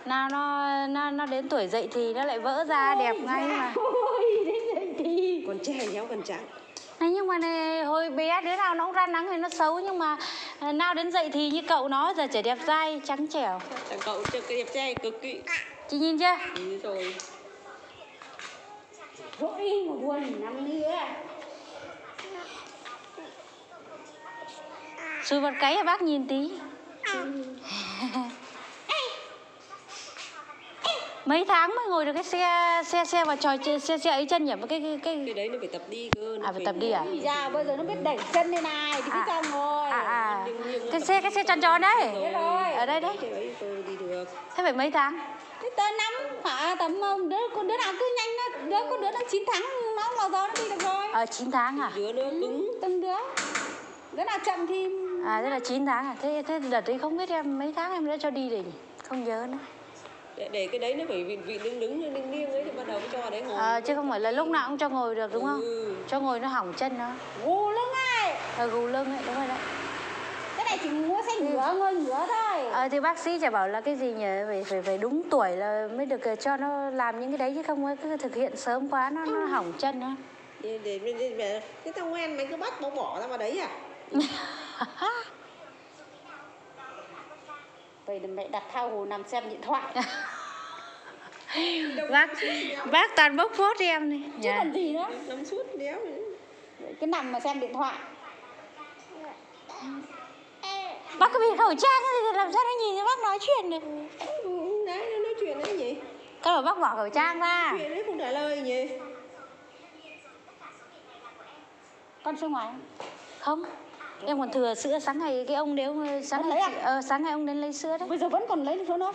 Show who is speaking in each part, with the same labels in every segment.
Speaker 1: Nào nó đến tuổi dậy thì nó lại vỡ ra đẹp ngay mà.
Speaker 2: Ôi, đến dậy thì
Speaker 3: Còn trẻ nhau còn trắng.
Speaker 1: Này nhưng mà này, hồi bé đứa nào nó cũng ra nắng thì nó xấu, nhưng mà nào đến dậy thì như cậu nó giờ trẻ đẹp dai trắng trẻo.
Speaker 3: Thằng cậu cái đẹp trai cực kỳ.
Speaker 1: Chị nhìn chưa?
Speaker 3: Nhìn rồi.
Speaker 2: rỗi một buồn năm nữa.
Speaker 1: Xui vào cái à, bác nhìn tí. Mấy tháng mới ngồi được cái xe vào trò xe ấy chân nhỉ?
Speaker 3: Cái đấy nó phải tập đi cơ.
Speaker 1: À phải tập đi à?
Speaker 2: Dạ bây giờ nó biết đẩy chân lên này thì biết xong rồi.
Speaker 1: Cái xe tròn tròn đấy.
Speaker 2: Rồi.
Speaker 1: Ở đây đấy.
Speaker 3: Cái đấy tôi đi được.
Speaker 1: Thế phải mấy tháng?
Speaker 2: Thế tới năm khoảng tầm đứa nào cứ nhanh đó, có đứa nó 9 tháng nó vào giờ nó đi được rồi.
Speaker 1: 9 tháng à?
Speaker 3: Đứa nữa cứng.
Speaker 2: Từng đứa nào chậm thì
Speaker 1: thế là 9 tháng à? Thế đợt đấy không biết em mấy tháng em đã cho đi rồi nhỉ? Không nhớ nữa.
Speaker 3: Để cái đấy nó phải vị đứng nghiêng ấy thì bắt đầu mới cho đấy ngồi.
Speaker 1: Chứ không phải là lúc nào cũng cho ngồi được đúng không? Cho ngồi nó hỏng chân nó.
Speaker 2: gù lưng ấy.
Speaker 1: Gù lưng ấy, đúng rồi đấy.
Speaker 2: Cái này chỉ mua xe ngửa ngồi ngửa thôi.
Speaker 1: Thì bác sĩ chả bảo là cái gì nhỉ? Phải đúng tuổi là mới được cho nó làm những cái đấy, chứ không cứ thực hiện sớm quá nó hỏng chân nữa.
Speaker 3: Để thế tao ngoan mày cứ bắt bỏ ra vào đấy à?
Speaker 2: Vậy là mẹ đặt thao hồ nằm xem điện thoại.
Speaker 1: Bác toàn bốc phốt em này.
Speaker 2: Chứ còn gì nữa.
Speaker 3: Nằm suốt đéo.
Speaker 2: Cứ nằm mà xem điện thoại.
Speaker 1: Bác có bị khẩu trang thì làm sao nó nhìn cho bác nói chuyện được?
Speaker 3: Đấy, nó nói chuyện đấy nhỉ?
Speaker 1: Các bảo bác bỏ khẩu trang ra.
Speaker 3: Chuyện đấy không trả lời nhỉ?
Speaker 2: Con xuống ngoài
Speaker 1: không? Em còn thừa sữa, sáng ngày cái ông đấy sáng ngày ông đến lấy sữa đấy.
Speaker 2: Bây giờ vẫn còn lấy số nữa.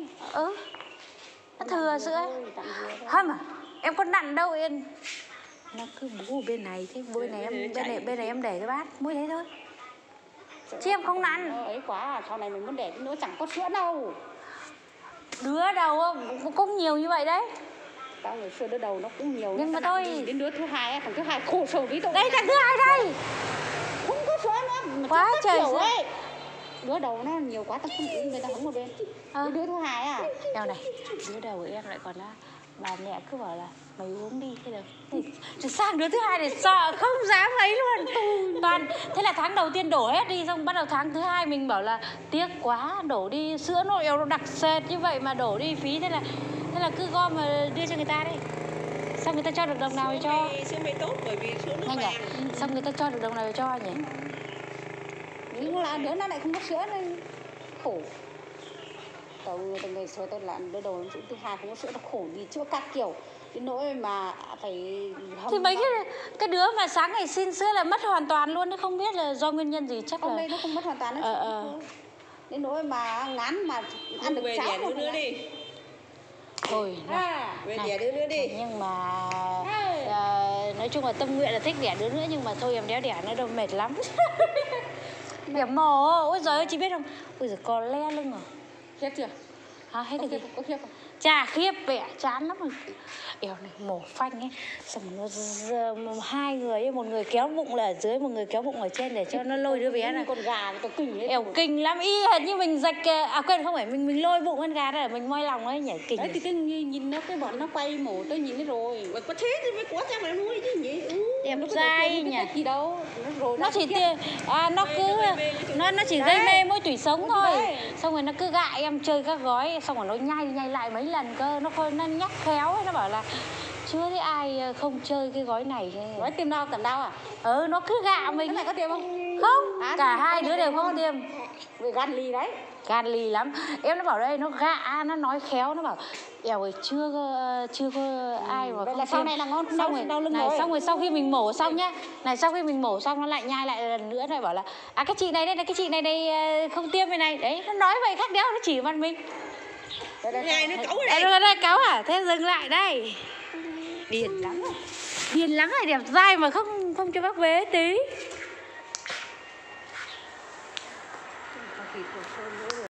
Speaker 1: Nó thừa sữa ấy. Không à, em có nặn đâu Yên. Nó cứ bú ở bên này, thế bên này em để cái bát, mỗi thế thôi. Chứ em không nặn.
Speaker 2: Ấy quá, sau này mình muốn để nữa chẳng có sữa đâu.
Speaker 1: Đứa đầu cũng nhiều như vậy đấy.
Speaker 2: Tao ngày xưa đứa đầu nó cũng nhiều.
Speaker 1: Nhưng mà thôi.
Speaker 2: Đến đứa thứ hai, thằng thứ hai khổ sở ví dụ.
Speaker 1: Đây thằng thứ hai đây.
Speaker 2: Không có sữa nữa.
Speaker 1: Quá trời sữa.
Speaker 2: Ấy. Đứa đầu nó nhiều quá, tao không uống, người ta không một bên. Đứa thứ hai à.
Speaker 1: Em này, đứa đầu của em lại còn là bà mẹ cứ bảo là mày uống đi thế được. Thì sang đứa thứ hai này sợ không dám ấy luôn. Toàn thế là tháng đầu tiên đổ hết đi, xong bắt đầu tháng thứ hai mình bảo là tiếc quá, đổ đi sữa nó eo nó đặc sệt như vậy mà đổ đi phí, thế là cứ gom mà đưa cho người ta đi. Sao người ta cho được đồng nào thì cho.
Speaker 3: Sữa mày tốt bởi vì sữa nước vàng.
Speaker 1: Sao người ta cho được đồng nào thì cho nhỉ?
Speaker 2: Nhưng là đứa nó lại không có sữa nên khổ. Từ ngày xưa tôi làm đứa đầu thứ hai không có sữa, nó khổ vì chữa các kiểu. Đến nỗi mà phải
Speaker 1: thì mấy cái đứa mà sáng ngày xin sữa là mất hoàn toàn luôn, nó không biết là do nguyên nhân gì, chắc
Speaker 2: hôm
Speaker 1: là
Speaker 2: nay nó không mất hoàn toàn nó đến nỗi mà ngán mà ăn được cháo
Speaker 3: đứa nữa đi.
Speaker 1: Thôi
Speaker 3: về đẻ đứa nữa đi.
Speaker 1: Nhưng mà nói chung là tâm nguyện là thích đẻ đứa nữa, nhưng mà thôi em đéo đẻ nữa đâu, mệt lắm. Đẻ mổ, ôi giời ơi chị biết không, ôi giời con le lưng rồi.
Speaker 2: Khiếp chưa?
Speaker 1: Hết rồi.
Speaker 2: Có khiếp không?
Speaker 1: Chà khiếp, vẻ chán lắm rồi. Eo này mổ phanh ấy, xong nó hai người ấy, một người kéo bụng là ở dưới, một người kéo bụng ở trên để cho nó lôi đứa bé này.
Speaker 2: Con gà nó kinh ấy.
Speaker 1: Eo kinh lắm, y hệt như mình rạch, quên không phải mình lôi bụng con gà ra để mình moi lòng ấy, nhảy kinh.
Speaker 2: Đấy thì cái nhìn nó cái bọn nó quay mổ tôi nhìn thấy rồi.
Speaker 3: Mà có thế thì mới có cho mày nuôi chứ nhỉ?
Speaker 1: Em dai nhỉ.
Speaker 2: Gì đâu,
Speaker 1: nó chỉ nó chỉ gây mê mối tủy sống thôi. Xong rồi nó cứ gại em chơi các gói, xong rồi nó nhai lại mấy lần cơ, nó nhắc khéo ấy, nó bảo là chưa thấy ai không chơi cái gói này.
Speaker 2: Gói tiêm đau giảm đau à?
Speaker 1: Nó cứ gạ mình.
Speaker 2: Cái này có tiêm không?
Speaker 1: Không, cả hai đứa đều không tiêm.
Speaker 2: Vì gan lì đấy.
Speaker 1: Gan lì lắm. Em nó bảo đây, nó gạ, nó nói khéo, nó bảo eo ơi chưa có ai mà
Speaker 2: vậy
Speaker 1: không
Speaker 2: là
Speaker 1: tiêm.
Speaker 2: sau này là ngon, đau lưng rồi.
Speaker 1: Xong rồi sau khi mình mổ xong nhá. Này sau khi mình mổ xong nó lại nhai lại lần nữa, lại bảo là cái chị này đây, cái chị này đây không tiêm cái này. Đấy, nó nói vậy khác đéo, nó chỉ mặt mình.
Speaker 3: Này nó cáu đây.
Speaker 1: Nó đây cáu à? Thế dừng lại đây. Điên lắm rồi. Điên lắm rồi, đẹp dai mà không cho bác bế tí.